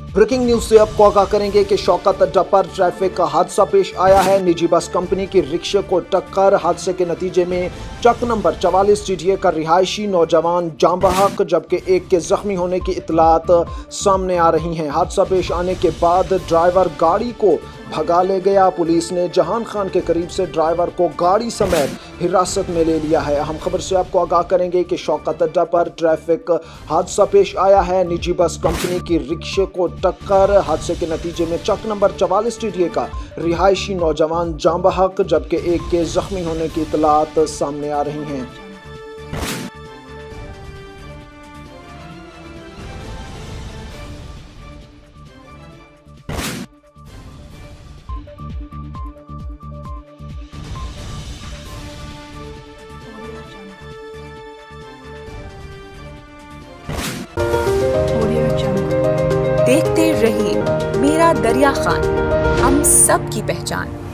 Breaking news से आपको आगाह करेंगे कि शौकत अड्डा पर ट्रैफिक का हादसा पेश आया है। निजी बस कंपनी की रिक्शे को टक्कर, हादसे के नतीजे में चक नंबर 44 टीडीए का रिहायशी नौजवान जाँ बहक जबकि एक के जख्मी होने की इतलात सामने आ रही हैं। हादसा पेश आने के बाद ड्राइवर गाड़ी को भगा ले गया। पुलिस ने जहान खान के करीब से ड्राइवर को गाड़ी समेत हिरासत में ले लिया है। अहम खबर से आपको आगाह करेंगे कि शौकत अड्डा पर ट्रैफिक हादसा पेश आया है। निजी बस कंपनी की रिक्शे को टक्कर, हादसे के नतीजे में चक नंबर 44 टीडीए का रिहायशी नौजवान जाँ बहक जबकि एक के जख्मी होने की इतलात सामने आ रही हैं। देखते रहिए मेरा दरिया खान, हम सब की पहचान।